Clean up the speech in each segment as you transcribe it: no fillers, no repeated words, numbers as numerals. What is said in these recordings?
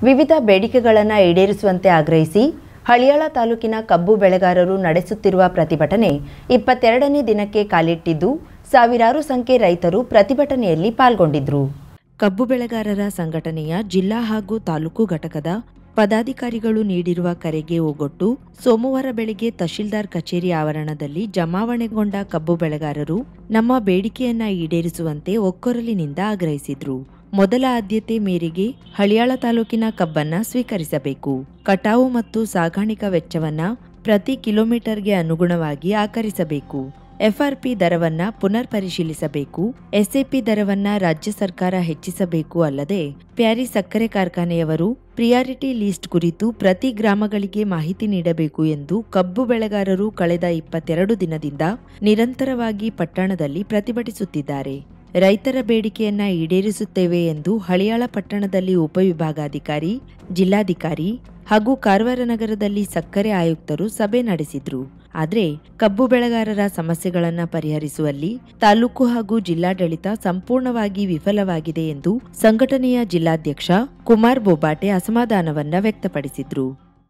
ವಿವಿಧ ಬೇಡಿಕೆಗಳನ್ನು ಈಡೇರಿಸುವಂತೆ ಆಗ್ರಹಿಸಿ ಹಳಿಯಾಳ ತಾಲೂಕಿನ ಕಬ್ಬು ಬೆಳೆಗಾರರು ನಡೆಸುತ್ತಿರುವ ಪ್ರತಿಭಟನೆ 22ನೇ ದಿನಕ್ಕೆ ಕಾಲಿಟ್ಟಿದ್ದು ಸಾವಿರಾರು ಸಂಖ್ಯೆ ರೈತರು ಪ್ರತಿಭಟನೆಯಲ್ಲಿ ಪಾಲ್ಗೊಂಡಿದ್ದರು. ಕಬ್ಬು ಬೆಳೆಗಾರರ ಸಂಘಟನೆಯ ಜಿಲ್ಲಾ ಹಾಗೂ ತಾಲೂಕು ಘಟಕದ ಪದಾಧಿಕಾರಿಗಳು ನೀಡಿರುವ ಕರೆಗೆ ಓಗೊಟ್ಟು ಸೋಮವಾರ ಬೆಳಗ್ಗೆ ತಹಶೀಲ್ದಾರ್ ಕಚೇರಿ ಆವರಣದಲ್ಲಿ ಜಮಾವಣೆಗೊಂಡ ಕಬ್ಬು ಬೆಳೆಗಾರರು ನಮ್ಮ ಬೇಡಿಕೆಯನ್ನ ಈಡೇರಿಸುವಂತೆ ಒಕ್ಕೊರಲಿನಿಂದ ಆಗ್ರಹಿಸಿದ್ರು. ಮೊದಲ ಆದ್ಯತೆ ಮೇರೆಗೆ ಹಳಿಯಾಳ ತಾಲೂಕಿನ ಕಬ್ಬನ್ನ ಸ್ವೀಕರಿಸಬೇಕು. ಕಟಾವು ಮತ್ತು ಸಾಗಾಣಿಕಾ ವೆಚ್ಚವನ್ನ ಪ್ರತಿ ಕಿಲೋಮೀಟರ್ಗೆ ಅನುಗುಣವಾಗಿ ಆಕರಿಸಬೇಕು. ಎಫ್ಆರ್ಪಿ ದರವನ್ನ ಪುನರ್ ಪರಿಶೀಲಿಸಬೇಕು. ಎಸ್ಎಪಿ ದರವನ್ನ ರಾಜ್ಯ ಸರ್ಕಾರ ಹೆಚ್ಚಿಸಬೇಕು. ಅಲ್ಲದೆ ಪ್ಯಾರಿ ಸಕ್ಕರೆ ಕಾರ್ಖಾನೆಯವರು ಪ್ರಿಯಾರಿಟಿ ಲೀಸ್ಟ್ ಕುರಿತು ಪ್ರತಿ ಗ್ರಾಮಗಳಿಗೆ ಮಾಹಿತಿ ನೀಡಬೇಕು ಎಂದು ಕಬ್ಬು ಬೆಳೆಗಾರರು ಕಳೆದ 22 ದಿನದಿಂದ ನಿರಂತರವಾಗಿ ಪಟ್ಟಣದಲ್ಲಿ ಪ್ರತಿಭಟಿಸುತ್ತಿದ್ದಾರೆ. ರೈತರ ಬೇಡಿಕೆಯನ್ನ ಈಡೇರಿಸುತ್ತೇವೆ ಎಂದು ಹಳಿಯಾಳ ಪಟ್ಟಣದಲ್ಲಿ ಉಪವಿಭಾಗಾಧಿಕಾರಿ, ಜಿಲ್ಲಾಧಿಕಾರಿ ಹಾಗೂ ಕಾರವಾರ ನಗರದಲ್ಲಿ ಸಕ್ಕರೆ ಆಯುಕ್ತರು ಸಭೆ ನಡೆಸಿದ್ರು. ಆದರೆ ಕಬ್ಬು ಬೆಳೆಗಾರರ ಸಮಸ್ಯೆಗಳನ್ನ ಪರಿಹರಿಸುವಲ್ಲಿ ತಾಲೂಕು ಹಾಗೂ ಜಿಲ್ಲಾಡಳಿತ ಸಂಪೂರ್ಣವಾಗಿ ವಿಫಲವಾಗಿದೆ ಎಂದು ಸಂಘಟನೆಯ ಜಿಲ್ಲಾಧ್ಯಕ್ಷ ಕುಮಾರ್ ಬೋಬಾಟೆ ಅಸಮಾಧಾನವನ್ನ ವ್ಯಕ್ತಪಡಿಸಿದ್ರು.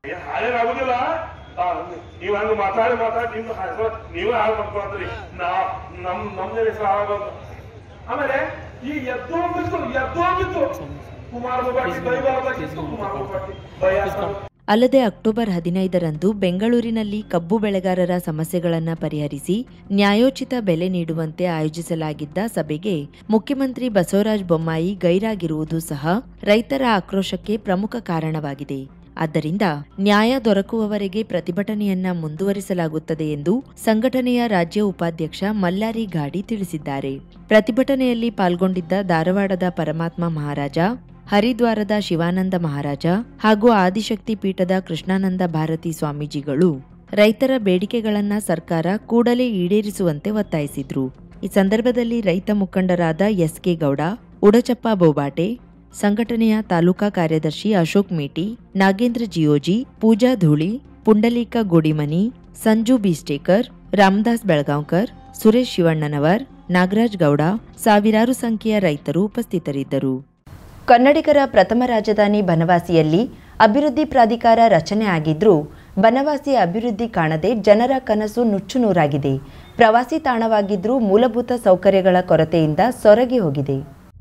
ಅಲ್ಲದೆ ಅಕ್ಟೋಬರ್ 15ರಂದು ಬೆಂಗಳೂರಿನಲ್ಲಿ ಕಬ್ಬು ಬೆಳೆಗಾರರ ಸಮಸ್ಯೆಗಳನ್ನು ಪರಿಹರಿಸಿ ನ್ಯಾಯೋಚಿತ ಬೆಲೆ ನೀಡುವಂತೆ ಆಯೋಜಿಸಲಾಗಿದ್ದ ಸಭೆಗೆ ಮುಖ್ಯಮಂತ್ರಿ ಬಸವರಾಜ ಬೊಮ್ಮಾಯಿ ಗೈರಾಗಿರುವುದು ಸಹ ರೈತರ ಆಕ್ರೋಶಕ್ಕೆ ಪ್ರಮುಖ ಕಾರಣವಾಗಿದೆ. ಆದ್ದರಿಂದ ನ್ಯಾಯ ದೊರಕುವವರೆಗೆ ಪ್ರತಿಭಟನೆಯನ್ನ ಮುಂದುವರಿಸಲಾಗುತ್ತದೆ ಎಂದು ಸಂಘಟನೆಯ ರಾಜ್ಯ ಉಪಾಧ್ಯಕ್ಷ ಮಲ್ಲಾರಿ ಗಾಡಿ ತಿಳಿಸಿದ್ದಾರೆ. ಪ್ರತಿಭಟನೆಯಲ್ಲಿ ಪಾಲ್ಗೊಂಡಿದ್ದ ಧಾರವಾಡದ ಪರಮಾತ್ಮ ಮಹಾರಾಜ, ಹರಿದ್ವಾರದ ಶಿವಾನಂದ ಮಹಾರಾಜ ಹಾಗೂ ಆದಿಶಕ್ತಿ ಪೀಠದ ಕೃಷ್ಣಾನಂದ ಭಾರತಿ ಸ್ವಾಮೀಜಿಗಳು ರೈತರ ಬೇಡಿಕೆಗಳನ್ನ ಸರ್ಕಾರ ಕೂಡಲೇ ಈಡೇರಿಸುವಂತೆ ಒತ್ತಾಯಿಸಿದ್ರು. ಈ ಸಂದರ್ಭದಲ್ಲಿ ರೈತ ಮುಖಂಡರಾದ ಎಸ್ಕೆ ಗೌಡ, ಉಡಚಪ್ಪ ಬೋಬಾಟೆ, ಸಂಘಟನೆಯ ತಾಲೂಕಾ ಕಾರ್ಯದರ್ಶಿ ಅಶೋಕ್ ಮೇಟಿ, ನಾಗೇಂದ್ರ ಜಿಯೋಜಿ, ಪೂಜಾ ಧೂಳಿ, ಪುಂಡಲೀಕ ಗೋಡಿಮನಿ, ಸಂಜು ಬಿಸ್ಟೇಕರ್, ರಾಮದಾಸ್ ಬೆಳಗಾಂವ್ಕರ್, ಸುರೇಶ್ ಶಿವಣ್ಣನವರ್, ನಾಗರಾಜ್ ಗೌಡ ಸಾವಿರಾರು ಸಂಖ್ಯೆಯ ರೈತರು ಉಪಸ್ಥಿತರಿದ್ದರು. ಕನ್ನಡಿಗರ ಪ್ರಥಮ ರಾಜಧಾನಿ ಬನವಾಸಿಯಲ್ಲಿ ಅಭಿವೃದ್ಧಿ ಪ್ರಾಧಿಕಾರ ರಚನೆ ಆಗಿದ್ರೂ ಬನವಾಸಿ ಅಭಿವೃದ್ಧಿ ಕಾಣದೆ ಜನರ ಕನಸು ನುಚ್ಚುನೂರಾಗಿದೆ. ಪ್ರವಾಸಿ ತಾಣವಾಗಿದ್ರೂ ಮೂಲಭೂತ ಸೌಕರ್ಯಗಳ ಕೊರತೆಯಿಂದ ಸೊರಗಿ ಹೋಗಿದೆ.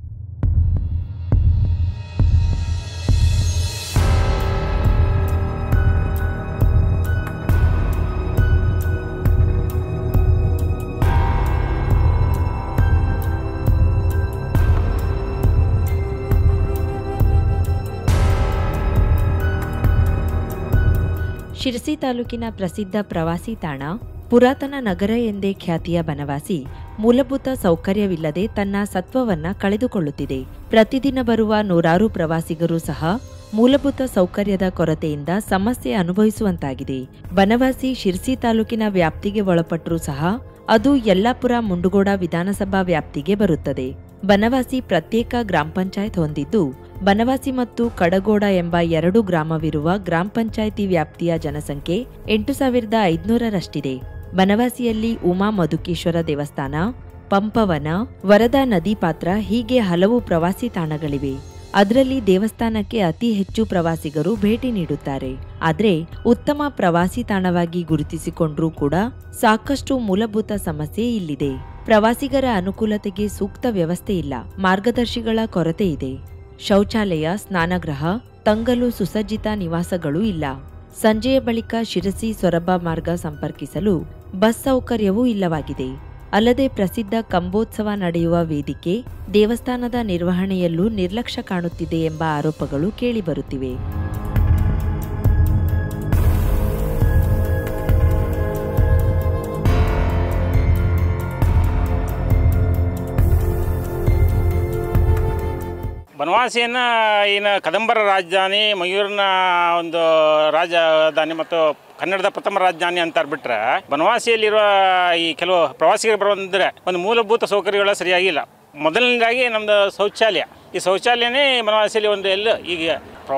ಶಿರಸಿ ತಾಲೂಕಿನ ಪ್ರಸಿದ್ಧ ಪ್ರವಾಸಿ ತಾಣ, ಪುರಾತನ ನಗರ ಎಂದೇ ಖ್ಯಾತಿಯ ಬನವಾಸಿ ಮೂಲಭೂತ ಸೌಕರ್ಯವಿಲ್ಲದೆ ತನ್ನ ಸತ್ವವನ್ನ ಕಳೆದುಕೊಳ್ಳುತ್ತಿದೆ. ಪ್ರತಿದಿನ ಬರುವ ನೂರಾರು ಪ್ರವಾಸಿಗರು ಸಹ ಮೂಲಭೂತ ಸೌಕರ್ಯದ ಕೊರತೆಯಿಂದ ಸಮಸ್ಯೆ ಅನುಭವಿಸುವಂತಾಗಿದೆ. ಬನವಾಸಿ ಶಿರಸಿ ತಾಲೂಕಿನ ವ್ಯಾಪ್ತಿಗೆ ಒಳಪಟ್ಟರೂ ಸಹ ಅದು ಯಲ್ಲಾಪುರ ಮುಂಡಗೋಡ ವಿಧಾನಸಭಾ ವ್ಯಾಪ್ತಿಗೆ ಬರುತ್ತದೆ. ಬನವಾಸಿ ಪ್ರತ್ಯೇಕ ಗ್ರಾಮ ಪಂಚಾಯತ್ ಹೊಂದಿದ್ದು ಬನವಾಸಿ ಮತ್ತು ಕಡಗೋಡ ಎಂಬ 2 ಗ್ರಾಮವಿರುವ ಗ್ರಾಮ ಪಂಚಾಯಿತಿ ವ್ಯಾಪ್ತಿಯ ಜನಸಂಖ್ಯೆ 8500ರಷ್ಟಿದೆ. ಬನವಾಸಿಯಲ್ಲಿ ಉಮಾ ಮಧುಕೇಶ್ವರ ದೇವಸ್ಥಾನ, ಪಂಪವನ, ವರದಾ ನದಿ ಪಾತ್ರ ಹೀಗೆ ಹಲವು ಪ್ರವಾಸಿ ತಾಣಗಳಿವೆ. ಅದರಲ್ಲಿ ದೇವಸ್ಥಾನಕ್ಕೆ ಅತಿ ಹೆಚ್ಚು ಪ್ರವಾಸಿಗರು ಭೇಟಿ ನೀಡುತ್ತಾರೆ. ಆದರೆ ಉತ್ತಮ ಪ್ರವಾಸಿ ತಾಣವಾಗಿ ಗುರುತಿಸಿಕೊಂಡ್ರೂ ಕೂಡ ಸಾಕಷ್ಟು ಮೂಲಭೂತ ಸಮಸ್ಯೆ ಇಲ್ಲಿದೆ. ಪ್ರವಾಸಿಗರ ಅನುಕೂಲತೆಗೆ ಸೂಕ್ತ ವ್ಯವಸ್ಥೆ ಇಲ್ಲ, ಮಾರ್ಗದರ್ಶಿಗಳ ಕೊರತೆ ಇದೆ. ಶೌಚಾಲಯ, ಸ್ನಾನಗೃಹ, ತಂಗಲು ಸುಸಜ್ಜಿತ ನಿವಾಸಗಳು ಇಲ್ಲ. ಸಂಜೆಯ ಬಳಿಕ ಶಿರಸಿ ಸೊರಬ ಮಾರ್ಗ ಸಂಪರ್ಕಿಸಲು ಬಸ್ ಸೌಕರ್ಯವೂ ಇಲ್ಲವಾಗಿದೆ. ಅಲ್ಲದೆ ಪ್ರಸಿದ್ಧ ಕಂಬೋತ್ಸವ ನಡೆಯುವ ವೇದಿಕೆ, ದೇವಸ್ಥಾನದ ನಿರ್ವಹಣೆಯಲ್ಲೂ ನಿರ್ಲಕ್ಷ್ಯ ಕಾಣುತ್ತಿದೆ ಎಂಬ ಆರೋಪಗಳು ಕೇಳಿಬರುತ್ತಿವೆ. ಬನವಾಸಿಯನ್ನು ಏನು ಕದಂಬರ ರಾಜಧಾನಿ, ಮಯೂರನ ಒಂದು ರಾಜಧಾನಿ ಮತ್ತು ಕನ್ನಡದ ಪ್ರಥಮ ರಾಜಧಾನಿ ಅಂತಾರೆ ಬಿಟ್ಟರೆ, ಬನವಾಸಿಯಲ್ಲಿರುವ ಈ ಕೆಲವು ಪ್ರವಾಸಿಗರು ಬರುವಂದರೆ ಒಂದು ಮೂಲಭೂತ ಸೌಕರ್ಯಗಳು ಸರಿಯಾಗಿಲ್ಲ. ಮೊದಲನೇದಾಗಿ ನಮ್ಮದು ಶೌಚಾಲಯ. ಈ ಶೌಚಾಲಯನೇ ಬನವಾಸಿಯಲ್ಲಿ ಒಂದು ಈಗ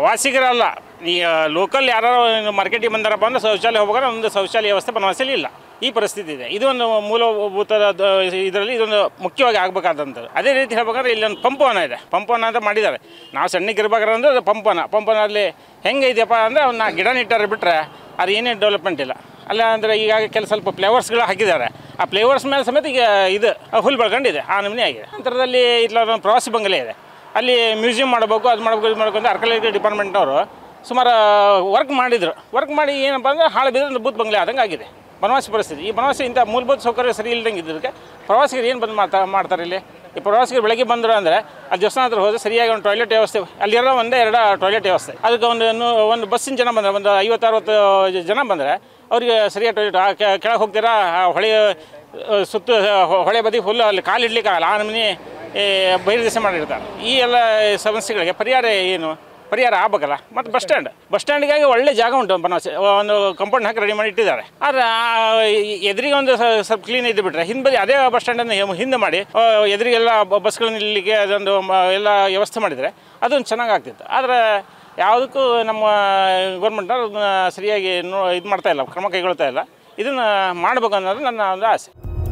ಪ್ರವಾಸಿಗರಲ್ಲ, ಈ ಲೋಕಲ್ ಯಾರು ಮಾರ್ಕೆಟಿಗೆ ಬಂದಾರಪ್ಪ ಅಂದ್ರೆ ಶೌಚಾಲಯ ಹೋಗುವಾಗ ಒಂದು ಶೌಚಾಲಯ ವ್ಯವಸ್ಥೆ ಬನವಾಸಿಯಲ್ಲಿ ಇಲ್ಲ. ಈ ಪರಿಸ್ಥಿತಿ ಇದೆ. ಇದೊಂದು ಮೂಲಭೂತದ ಇದರಲ್ಲಿ ಇದೊಂದು ಮುಖ್ಯವಾಗಿ ಆಗಬೇಕಾದಂಥದ್ದು. ಅದೇ ರೀತಿ ಹೇಳ್ಬೇಕಾದ್ರೆ ಇಲ್ಲೊಂದು ಪಂಪವನ ಇದೆ. ಪಂಪವನ ಅಂತ ಮಾಡಿದ್ದಾರೆ. ನಾವು ಸಣ್ಣಕ್ಕೆ ಇರ್ಬೇಕಾದ್ರೆ ಅಂದರೆ ಅದು ಪಂಪನಲ್ಲಿ ಹೆಂಗೆ ಇದೆಯಪ್ಪ ಅಂದರೆ ಅವನ್ನ ಗಿಡ ನೆಟ್ಟಾರೆ ಬಿಟ್ಟರೆ ಅದು ಏನೇನು ಡೆವಲಪ್ಮೆಂಟ್ ಇಲ್ಲ. ಅಲ್ಲ ಅಂದರೆ ಈಗ ಸ್ವಲ್ಪ ಫ್ಲೇವರ್ಸ್ಗಳು ಹಾಕಿದ್ದಾರೆ. ಆ ಫ್ಲೇವರ್ಸ್ ಮೇಲೆ ಸಮೇತ ಈಗ ಇದು ಹುಲ್ಲು ಬೆಳ್ಕೊಂಡಿದೆ, ಆ ನಮೂನೆ ಆಗಿದೆ. ನಂತರದಲ್ಲಿ ಇಲ್ಲೊಂದು ಪ್ರವಾಸಿ ಬಂಗಲೆ ಇದೆ. ಅಲ್ಲಿ ಮ್ಯೂಸಿಯಂ ಮಾಡಬೇಕು, ಅದು ಮಾಡಬೇಕು, ಇದು ಮಾಡಬೇಕು ಅಂತ ಆರ್ಕಿಯಾಲಜಿ ಡಿಪಾರ್ಟ್ಮೆಂಟ್ನವರು ಸುಮಾರು ವರ್ಕ್ ಮಾಡಿದರು. ವರ್ಕ್ ಮಾಡಿ ಏನಪ್ಪ ಅಂದರೆ ಹಾಳು ಬಿದ್ದರೆ ಬೂತ್ ಬಂಗಲೆ ಆದಂಗೆ ಆಗಿದೆ ಬನವಾಸಿ ಪರಿಸ್ಥಿತಿ. ಈ ಬನವಾಸಿ ಇಂಥ ಮೂಲಭೂತ ಸೌಕರ್ಯ ಸರಿ ಇಲ್ದಂಗೆ ಇದ್ದದಕ್ಕೆ ಪ್ರವಾಸಿಗರು ಏನು ಬಂದು ಮಾಡ್ತಾರೆ ಇಲ್ಲಿ. ಈ ಪ್ರವಾಸಿಗರು ಬೆಳಗ್ಗೆ ಬಂದರು ಅಂದರೆ ಆ ದೇವಸ್ಥಾನ ಹತ್ರ ಹೋದರೆ ಸರಿಯಾಗಿ ಒಂದು ಟಾಯ್ಲೆಟ್ ವ್ಯವಸ್ಥೆ, ಅಲ್ಲಿರೋ ಒಂದೇ 2 ಟಾಯ್ಲೆಟ್ ವ್ಯವಸ್ಥೆ. ಅದಕ್ಕೆ ಒಂದು ಬಸ್ಸಿನ ಜನ ಬಂದರೆ ಒಂದು 50-60 ಜನ ಬಂದರೆ ಅವರಿಗೆ ಸರಿಯಾಗಿ ಟಾಯ್ಲೆಟ್ ಕೆಳಗೆ ಹೋಗ್ತೀರಾ, ಹೊಳೆ ಸುತ್ತ ಹೊಳೆ ಬದಿ ಫುಲ್ಲು ಅಲ್ಲಿ ಕಾಲಿಡ್ಲಿಕ್ಕೆ ಆಗಲ್ಲ, ಆ ನಮೂನಿ ಬಹಿರ್ದೆಸೆ ಮಾಡಿರ್ತಾರೆ. ಈ ಎಲ್ಲ ಸಮಸ್ಯೆಗಳಿಗೆ ಪರಿಹಾರ ಆಗಬೇಕಲ್ಲ. ಮತ್ತು ಬಸ್ ಸ್ಟ್ಯಾಂಡಿಗಾಗಿ ಒಳ್ಳೆ ಜಾಗ ಉಂಟು ಬನವಾಸಿ, ಒಂದು ಕಂಪೌಂಡ್ ಹಾಕಿ ರೆಡಿ ಮಾಡಿ ಇಟ್ಟಿದ್ದಾರೆ. ಆದರೆ ಎದುರಿಗೆ ಒಂದು ಸ್ವಲ್ಪ ಕ್ಲೀನ್ ಇದ್ದು ಬಿಟ್ಟರೆ ಹಿಂದೆ ಅದೇ ಬಸ್ ಸ್ಟ್ಯಾಂಡನ್ನು ಹಿಂದೆ ಮಾಡಿ ಎದುರಿಗೆಲ್ಲ ಬಸ್ಗಳನ್ನ ನಿಲ್ಲಲಿಕ್ಕೆ ಅದೊಂದು ಎಲ್ಲ ವ್ಯವಸ್ಥೆ ಮಾಡಿದರೆ ಅದೊಂದು ಚೆನ್ನಾಗಿ ಆಗ್ತಿತ್ತು. ಆದರೆ ಯಾವುದಕ್ಕೂ ನಮ್ಮ ಗೌರ್ಮೆಂಟ್ನವ್ರು ಅದನ್ನ ಸರಿಯಾಗಿ ಇದು ಮಾಡ್ತಾ ಇಲ್ಲ, ಕ್ರಮ ಕೈಗೊಳ್ತಾ ಇಲ್ಲ. ಇದನ್ನು ಮಾಡಬೇಕು ಅನ್ನೋದು ನನ್ನ ಒಂದು ಆಸೆ.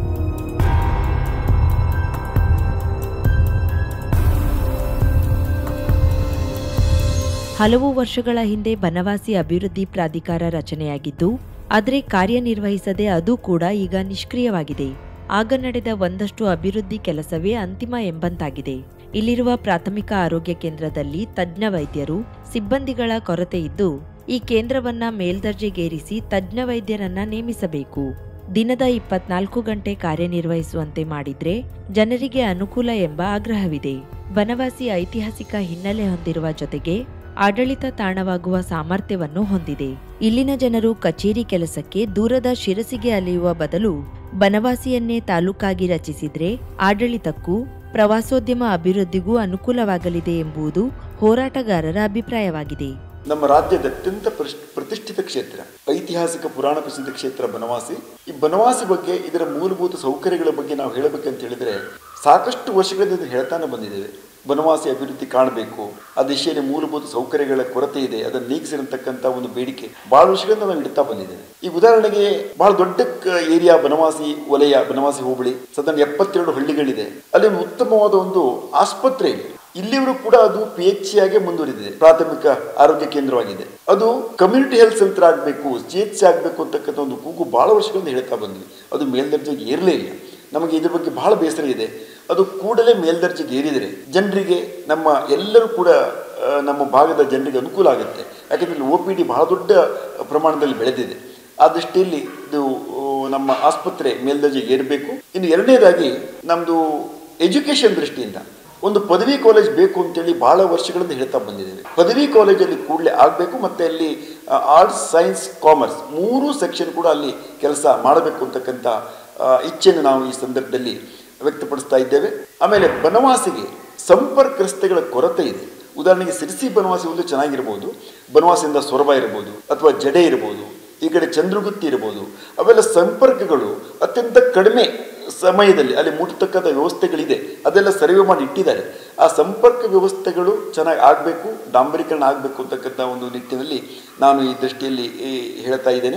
ಹಲವು ವರ್ಷಗಳ ಹಿಂದೆ ಬನವಾಸಿ ಅಭಿವೃದ್ಧಿ ಪ್ರಾಧಿಕಾರ ರಚನೆಯಾಗಿದ್ದು, ಆದರೆ ಕಾರ್ಯನಿರ್ವಹಿಸದೆ ಅದು ಕೂಡ ಈಗ ನಿಷ್ಕ್ರಿಯವಾಗಿದೆ. ಆಗ ನಡೆದ ಒಂದಷ್ಟು ಅಭಿವೃದ್ಧಿ ಕೆಲಸವೇ ಅಂತಿಮ ಎಂಬಂತಾಗಿದೆ. ಇಲ್ಲಿರುವ ಪ್ರಾಥಮಿಕ ಆರೋಗ್ಯ ಕೇಂದ್ರದಲ್ಲಿ ತಜ್ಞ ವೈದ್ಯರು, ಸಿಬ್ಬಂದಿಗಳ ಕೊರತೆ ಇದ್ದು, ಈ ಕೇಂದ್ರವನ್ನ ಮೇಲ್ದರ್ಜೆಗೇರಿಸಿ ತಜ್ಞ ವೈದ್ಯರನ್ನ ನೇಮಿಸಬೇಕು. ದಿನದ 24 ಗಂಟೆ ಕಾರ್ಯನಿರ್ವಹಿಸುವಂತೆ ಮಾಡಿದ್ರೆ ಜನರಿಗೆ ಅನುಕೂಲ ಎಂಬ ಆಗ್ರಹವಿದೆ. ಬನವಾಸಿ ಐತಿಹಾಸಿಕ ಹಿನ್ನೆಲೆ ಹೊಂದಿರುವ ಜೊತೆಗೆ ಆಡಳಿತ ತಾಣವಾಗುವ ಸಾಮರ್ಥ್ಯವನ್ನು ಹೊಂದಿದೆ. ಇಲ್ಲಿನ ಜನರು ಕಚೇರಿ ಕೆಲಸಕ್ಕೆ ದೂರದ ಶಿರಸಿಗೆ ಅಲೆಯುವ ಬದಲು ಬನವಾಸಿಯನ್ನೇ ತಾಲೂಕಾಗಿ ರಚಿಸಿದ್ರೆ ಆಡಳಿತಕ್ಕೂ ಪ್ರವಾಸೋದ್ಯಮ ಅಭಿವೃದ್ಧಿಗೂ ಅನುಕೂಲವಾಗಲಿದೆ ಎಂಬುದು ಹೋರಾಟಗಾರರ ಅಭಿಪ್ರಾಯವಾಗಿದೆ. ನಮ್ಮ ರಾಜ್ಯದ ಅತ್ಯಂತ ಪ್ರತಿಷ್ಠಿತ ಕ್ಷೇತ್ರ, ಐತಿಹಾಸಿಕ ಪುರಾಣ ಪ್ರಸಿದ್ಧ ಕ್ಷೇತ್ರ ಬನವಾಸಿ. ಈ ಬನವಾಸಿ ಬಗ್ಗೆ, ಇದರ ಮೂಲಭೂತ ಸೌಕರ್ಯಗಳ ಬಗ್ಗೆ ನಾವು ಹೇಳಬೇಕಂತ ಹೇಳಿದ್ರೆ ಸಾಕಷ್ಟು ವರ್ಷಗಳಿಂದ ಹೇಳ್ತಾನೆ ಬಂದಿದ್ದೇವೆ. ಬನವಾಸಿ ಅಭಿವೃದ್ಧಿ ಕಾಣಬೇಕು, ಆ ದಿಶೆಯಲ್ಲಿ ಮೂಲಭೂತ ಸೌಕರ್ಯಗಳ ಕೊರತೆ ಇದೆ, ಅದನ್ನು ನೀಗಿಸಿರತಕ್ಕಂಥ ಒಂದು ಬೇಡಿಕೆ ಬಹಳ ವರ್ಷಗಳಿಂದ ನಾವು ಇಡ್ತಾ ಬಂದಿದ್ದೇವೆ. ಈ ಉದಾಹರಣೆಗೆ ಬಹಳ ದೊಡ್ಡ ಏರಿಯಾ ಬನವಾಸಿ ವಲಯ, ಬನವಾಸಿ ಹೋಬಳಿ, ಸಾಧಾರಣ 72 ಹಳ್ಳಿಗಳಿದೆ. ಅಲ್ಲಿ ಒಂದು ಉತ್ತಮವಾದ ಒಂದು ಆಸ್ಪತ್ರೆ ಇದೆ. ಇಲ್ಲಿವರು ಕೂಡ ಅದು PHC ಆಗಿ ಮುಂದುವರಿದಿದೆ, ಪ್ರಾಥಮಿಕ ಆರೋಗ್ಯ ಕೇಂದ್ರವಾಗಿದೆ. ಅದು ಕಮ್ಯುನಿಟಿ ಹೆಲ್ತ್ ಸೆಂಟರ್ ಆಗಬೇಕು, CHC ಆಗಬೇಕು ಅಂತಕ್ಕಂಥ ಒಂದು ಕೂಗು ಬಹಳ ವರ್ಷಗಳಿಂದ ಹೇಳ್ತಾ ಬಂದ್ವಿ. ಅದು ಮೇಲ್ದರ್ಜೆಗೆ ಏರಲೇ ಇಲ್ಲ. ನಮಗೆ ಇದ್ರ ಬಗ್ಗೆ ಬಹಳ ಬೇಸರ ಇದೆ. ಅದು ಕೂಡಲೇ ಮೇಲ್ದರ್ಜೆಗೆ ಏರಿದರೆ ಜನರಿಗೆ, ನಮ್ಮ ಎಲ್ಲರೂ ಕೂಡ ನಮ್ಮ ಭಾಗದ ಜನರಿಗೆ ಅನುಕೂಲ ಆಗುತ್ತೆ. ಯಾಕಂದರೆ OPD ಬಹಳ ದೊಡ್ಡ ಪ್ರಮಾಣದಲ್ಲಿ ಬೆಳೆದಿದೆ. ಆ ದೃಷ್ಟಿಯಲ್ಲಿ ಇದು ನಮ್ಮ ಆಸ್ಪತ್ರೆ ಮೇಲ್ದರ್ಜೆಗೆ ಏರಬೇಕು. ಇನ್ನು ಎರಡನೇದಾಗಿ ನಮ್ಮದು ಎಜುಕೇಷನ್ ದೃಷ್ಟಿಯಿಂದ ಒಂದು ಪದವಿ ಕಾಲೇಜ್ ಬೇಕು ಅಂತೇಳಿ ಬಹಳ ವರ್ಷಗಳಿಂದ ಹೇಳ್ತಾ ಬಂದಿದ್ದೇವೆ. ಪದವಿ ಕಾಲೇಜಲ್ಲಿ ಕೂಡಲೇ ಆಗಬೇಕು. ಮತ್ತು ಅಲ್ಲಿ ಆರ್ಟ್ಸ್, ಸೈನ್ಸ್, ಕಾಮರ್ಸ್ 3 ಸೆಕ್ಷನ್ ಕೂಡ ಅಲ್ಲಿ ಕೆಲಸ ಮಾಡಬೇಕು ಅಂತಕ್ಕಂಥ ಇಚ್ಛೆಯನ್ನು ನಾವು ಈ ಸಂದರ್ಭದಲ್ಲಿ ವ್ಯಕ್ತಪಡಿಸ್ತಾ ಇದ್ದೇವೆ. ಆಮೇಲೆ ಬನವಾಸಿಗೆ ಸಂಪರ್ಕ ರಸ್ತೆಗಳ ಕೊರತೆ ಇದೆ. ಉದಾಹರಣೆಗೆ ಸಿರಿಸಿ ಬನವಾಸಿ ಒಂದು ಚೆನ್ನಾಗಿರ್ಬೋದು, ಬನವಾಸಿಯಿಂದ ಸೊರಬ ಇರ್ಬೋದು, ಅಥವಾ ಜಡೆ ಇರ್ಬೋದು, ಈ ಕಡೆ ಚಂದ್ರಗುತ್ತಿ ಇರ್ಬೋದು. ಅವೆಲ್ಲ ಸಂಪರ್ಕಗಳು ಅತ್ಯಂತ ಕಡಿಮೆ ಸಮಯದಲ್ಲಿ ಅಲ್ಲಿ ಮುಟ್ಟತಕ್ಕಂಥ ವ್ಯವಸ್ಥೆಗಳಿದೆ, ಅದೆಲ್ಲ ಸರ್ವೆ ಮಾಡಿ ಇಟ್ಟಿದ್ದಾರೆ. ಆ ಸಂಪರ್ಕ ವ್ಯವಸ್ಥೆಗಳು ಚೆನ್ನಾಗಿ ಆಗಬೇಕು, ಡಾಂಬರೀಕರಣ ಆಗಬೇಕು ಅಂತಕ್ಕಂಥ ಒಂದು ನಿಟ್ಟಿನಲ್ಲಿ ನಾನು ಈ ದೃಷ್ಟಿಯಲ್ಲಿ ಹೇಳ್ತಾ ಇದ್ದೇನೆ.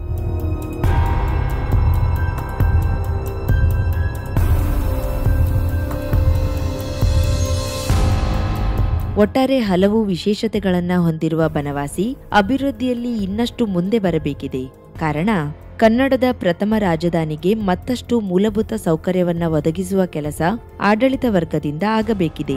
ಒಟ್ಟಾರೆ ಹಲವು ವಿಶೇಷತೆಗಳನ್ನು ಹೊಂದಿರುವ ಬನವಾಸಿ ಅಭಿವೃದ್ಧಿಯಲ್ಲಿ ಇನ್ನಷ್ಟು ಮುಂದೆ ಬರಬೇಕಿದೆ. ಕಾರಣ ಕನ್ನಡದ ಪ್ರಥಮ ರಾಜಧಾನಿಗೆ ಮತ್ತಷ್ಟು ಮೂಲಭೂತ ಸೌಕರ್ಯವನ್ನು ಒದಗಿಸುವ ಕೆಲಸ ಆಡಳಿತ ವರ್ಗದಿಂದ ಆಗಬೇಕಿದೆ.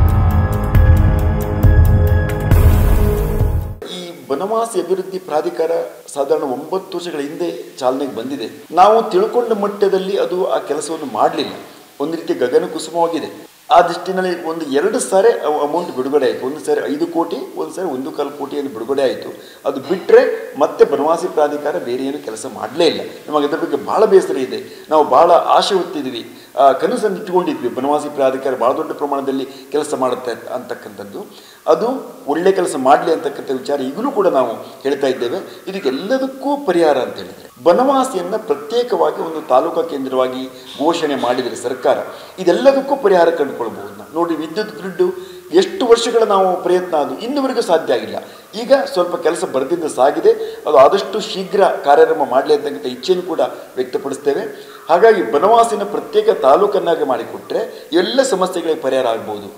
ಈ ಬನವಾಸಿ ಅಭಿವೃದ್ಧಿ ಪ್ರಾಧಿಕಾರ ಸಾಧಾರಣ 9 ವರ್ಷಗಳ ಹಿಂದೆ ಚಾಲನೆಗೆ ಬಂದಿದೆ. ನಾವು ತಿಳ್ಕೊಂಡ ಮಟ್ಟದಲ್ಲಿ ಅದು ಆ ಕೆಲಸವನ್ನು ಮಾಡಲಿಲ್ಲ. ಒಂದು ರೀತಿ ಗಗನ ಕುಸುಮವಾಗಿದೆ. ಆ ದೃಷ್ಟಿನಲ್ಲಿ ಒಂದು 2 ಸಾರಿ ಅಮೌಂಟ್ ಬಿಡುಗಡೆ ಆಯಿತು. ಒಂದು ಸಾರಿ 5 ಕೋಟಿ, ಒಂದು ಸಾರಿ 1.25 ಕೋಟಿಯನ್ನು ಬಿಡುಗಡೆ ಆಯಿತು. ಅದು ಬಿಟ್ಟರೆ ಮತ್ತೆ ಬನವಾಸಿ ಪ್ರಾಧಿಕಾರ ಬೇರೆ ಏನು ಕೆಲಸ ಮಾಡಲೇ ಇಲ್ಲ. ನಮಗೆ ಅದರ ಬಗ್ಗೆ ಭಾಳ ಬೇಸರ ಇದೆ. ನಾವು ಭಾಳ ಆಶೆ ಹೊತ್ತಿದ್ವಿ, ಕನಸನ್ನು ಇಟ್ಕೊಂಡಿದ್ವಿ, ಬನವಾಸಿ ಪ್ರಾಧಿಕಾರ ಭಾಳ ದೊಡ್ಡ ಪ್ರಮಾಣದಲ್ಲಿ ಕೆಲಸ ಮಾಡುತ್ತೆ ಅಂತಕ್ಕಂಥದ್ದು. ಅದು ಒಳ್ಳೆ ಕೆಲಸ ಮಾಡಲಿ ಅಂತಕ್ಕಂಥ ವಿಚಾರ ಈಗಲೂ ಕೂಡ ನಾವು ಹೇಳ್ತಾ ಇದ್ದೇವೆ. ಇದಕ್ಕೆಲ್ಲದಕ್ಕೂ ಪರಿಹಾರ ಅಂತ ಹೇಳಿದರೆ ಬನವಾಸಿಯನ್ನು ಪ್ರತ್ಯೇಕವಾಗಿ ಒಂದು ತಾಲೂಕಾ ಕೇಂದ್ರವಾಗಿ ಘೋಷಣೆ ಮಾಡಿದರೆ ಸರ್ಕಾರ, ಇದೆಲ್ಲದಕ್ಕೂ ಪರಿಹಾರ ಕಂಡುಕೊಳ್ಬಹುದು. ನೋಡಿ, ವಿದ್ಯುತ್ ಗ್ರಿಡ್ಡು ಎಷ್ಟು ವರ್ಷಗಳ ನಾವು ಪ್ರಯತ್ನ ಅದು ಇನ್ನುವರೆಗೂ ಸಾಧ್ಯ ಆಗಿಲ್ಲ. ಈಗ ಸ್ವಲ್ಪ ಕೆಲಸ ಬರೆದಿಂದ ಸಾಗಿದೆ, ಅದು ಆದಷ್ಟು ಶೀಘ್ರ ಕಾರ್ಯಾರಂಭ ಮಾಡಲಿ ಅಂತಕ್ಕಂಥ ಇಚ್ಛೆಯನ್ನು ಕೂಡ ವ್ಯಕ್ತಪಡಿಸ್ತೇವೆ. ಹಾಗಾಗಿ ಬನವಾಸಿನ ಪ್ರತ್ಯೇಕ ತಾಲೂಕನ್ನಾಗಿ ಮಾಡಿಕೊಟ್ರೆ ಎಲ್ಲ ಸಮಸ್ಯೆಗಳಿಗೆ ಪರಿಹಾರ ಆಗ್ಬೋದು.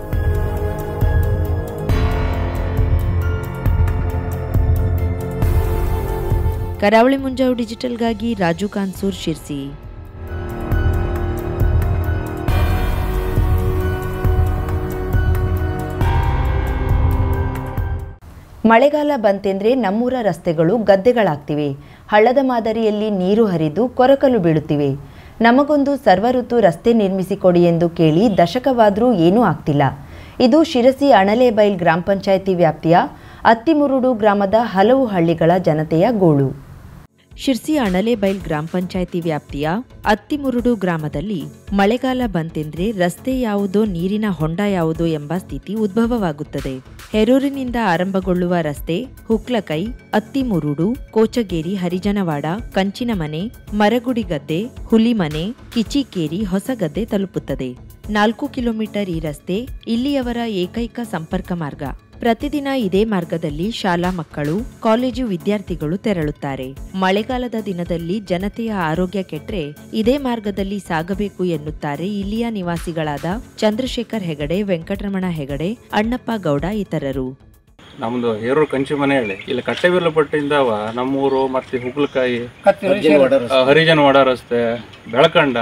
ಕರಾವಳಿ ಮುಂಜಾವು ಡಿಜಿಟಲ್ಗಾಗಿ ರಾಜು ಕಾನ್ಸೂರ್, ಶಿರ್ಸಿ. ಮಳೆಗಾಲ ಬಂತೆಂದ್ರೆ ನಮ್ಮೂರ ರಸ್ತೆಗಳು ಗದ್ದೆಗಳಾಗ್ತಿವೆ. ಹಳ್ಳದ ಮಾದರಿಯಲ್ಲಿ ನೀರು ಹರಿದು ಕೊರಕಲು ಬೀಳುತ್ತಿವೆ. ನಮಗೊಂದು ಸರ್ವಋತು ರಸ್ತೆ ನಿರ್ಮಿಸಿಕೊಡಿ ಎಂದು ಕೇಳಿ ದಶಕವಾದರೂ ಏನೂ ಆಗ್ತಿಲ್ಲ. ಇದು ಶಿರಸಿ ಅಣಲೇಬೈಲ್ ಗ್ರಾಮ ಪಂಚಾಯಿತಿ ವ್ಯಾಪ್ತಿಯ ಅತ್ತಿಮುರುಡು ಗ್ರಾಮದ ಹಲವು ಹಳ್ಳಿಗಳ ಜನತೆಯ ಗೋಳು. ಶಿರ್ಸಿ ಅಣಲೇಬೈಲ್ ಗ್ರಾಮ ಪಂಚಾಯಿತಿ ವ್ಯಾಪ್ತಿಯ ಅತ್ತಿಮುರುಡು ಗ್ರಾಮದಲ್ಲಿ ಮಳೆಗಾಲ ಬಂತೆಂದ್ರೆ ರಸ್ತೆ ಯಾವುದೋ ನೀರಿನ ಹೊಂಡ ಯಾವುದೋ ಎಂಬ ಸ್ಥಿತಿ ಉದ್ಭವವಾಗುತ್ತದೆ. ಹೆರೂರಿನಿಂದ ಆರಂಭಗೊಳ್ಳುವ ರಸ್ತೆ ಹುಕ್ಲಕೈ, ಅತ್ತಿಮುರುಡು, ಕೋಚಗೇರಿ, ಹರಿಜನವಾಡ, ಕಂಚಿನಮನೆ, ಮರಗುಡಿಗದ್ದೆ, ಹುಲಿಮನೆ, ಕಿಚಿಕೇರಿ, ಹೊಸಗದ್ದೆ ತಲುಪುತ್ತದೆ. 4 ಕಿಲೋಮೀಟರ್ ಈ ರಸ್ತೆ ಇಲ್ಲಿಯವರ ಏಕೈಕ ಸಂಪರ್ಕ ಮಾರ್ಗ. ಪ್ರತಿದಿನ ಇದೇ ಮಾರ್ಗದಲ್ಲಿ ಶಾಲಾ ಮಕ್ಕಳು, ಕಾಲೇಜು ವಿದ್ಯಾರ್ಥಿಗಳು ತೆರಳುತ್ತಾರೆ. ಮಳೆಗಾಲದ ದಿನದಲ್ಲಿ ಜನತೆಯ ಆರೋಗ್ಯ ಕೆಟ್ಟರೆ ಇದೇ ಮಾರ್ಗದಲ್ಲಿ ಸಾಗಬೇಕು ಎನ್ನುತ್ತಾರೆ ಇಲ್ಲಿಯ ನಿವಾಸಿಗಳಾದ ಚಂದ್ರಶೇಖರ್ ಹೆಗಡೆ, ವೆಂಕಟರಮಣ ಹೆಗಡೆ, ಅಣ್ಣಪ್ಪ ಗೌಡ ಇತರರು. ನಮ್ದು ಹೇರೂರು ಕಂಚಿಮನೆ ಹೇಳಿ ಇಲ್ಲಿ ಕಟ್ಟೆಬೆಲ್ಲಪಟ್ಟಿಂದವ ನಮ್ಮೂರು ಮತ್ತೆ ಹುಗ್ಲಕಾಯಿ, ಹರಿಜನವಾಡ ರಸ್ತೆ, ಬೆಳಕಂಡ,